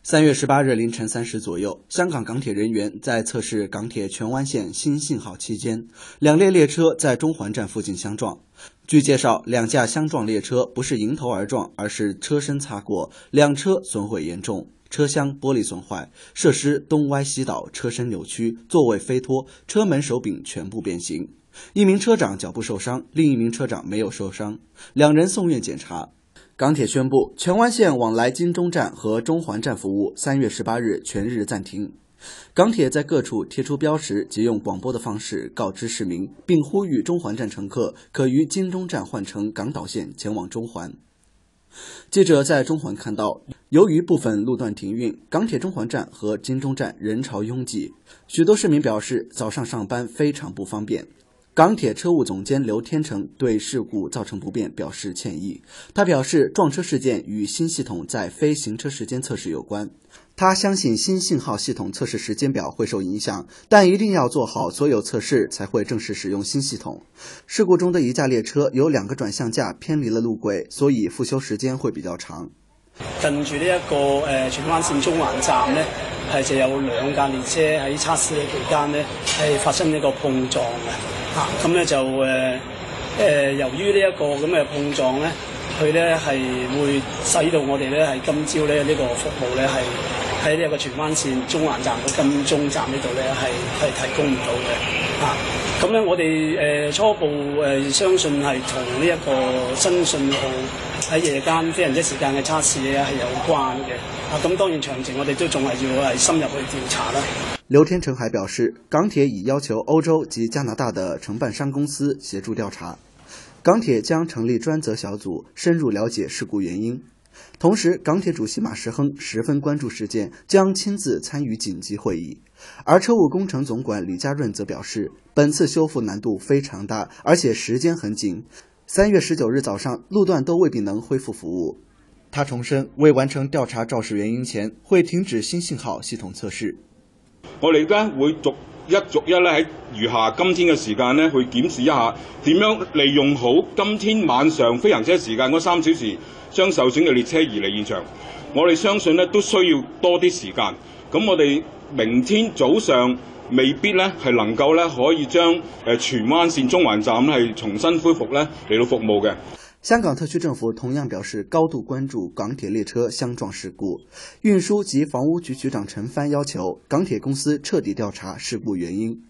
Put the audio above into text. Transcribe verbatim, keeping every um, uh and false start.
三月十八日凌晨三时左右，香港港铁人员在测试港铁荃湾线新信号期间，两列列车在中环站附近相撞。据介绍，两架相撞列车不是迎头而撞，而是车身擦过，两车损毁严重，车厢玻璃损坏，设施东歪西倒，车身扭曲，座位飞脱，车门手柄全部变形。一名车长脚部受伤，另一名车长没有受伤，两人送院检查。港铁宣布，荃湾线往来金钟站和中环站服务三月十八日全日暂停。港铁在各处贴出标识及用广播的方式告知市民，并呼吁中环站乘客可于金钟站换乘港岛线前往中环。记者在中环看到，由于部分路段停运，港铁中环站和金钟站人潮拥挤，许多市民表示早上上班非常不方便。港铁车务总监刘天成对事故造成不便表示歉意。他表示，撞车事件与新系统在非行车时间测试有关。他相信新信号系统测试时间表会受影响，但一定要做好所有测试才会正式使用新系统。事故中的一架列车有两个转向架偏离了路轨，所以复修时間會比較長。 近住呢一個誒荃灣線中環站呢，係就有兩架列車喺測試嘅期間呢，係發生呢個碰撞嘅。嚇咁咧就誒誒、呃，由於呢一個咁嘅碰撞咧，佢咧係會使到我哋咧係今朝咧呢、這個服務咧係喺呢一個荃灣線中環站嘅金鐘站呢度咧係係提供唔到嘅。嚇咁咧我哋誒、呃、初步誒、呃、相信係同呢一個新信號喺夜間非常之時間嘅測試咧係有關嘅。啊咁當然詳情我哋都仲係要係深入去調查啦。 劉天成還表示，港鐵已要求歐洲及加拿大的承辦商公司協助調查，港鐵將成立專責小組深入了解事故原因。同時，港鐵主席馬時亨十分關注事件，將親自參與緊急會議。而車務工程總管呂家潤則表示，本次修復難度非常大，而且時間很緊。三月十九日早上，路段都未必能恢復服務。他重申，未完成調查肇事原因前，會停止新信號系統測試。 我哋而家會逐一逐一咧喺餘下今天嘅時間咧，去檢視一下點樣利用好今天晚上飛行車時間嗰三小時，將受損嘅列車移離現場。我哋相信咧都需要多啲時間。咁我哋明天早上未必咧係能夠咧可以將誒荃灣線中環站係重新恢復咧嚟到服務嘅。 香港特區政府同樣表示高度關注港鐵列車相撞事故，運輸及房屋局局長陳帆要求港鐵公司徹底調查事故原因。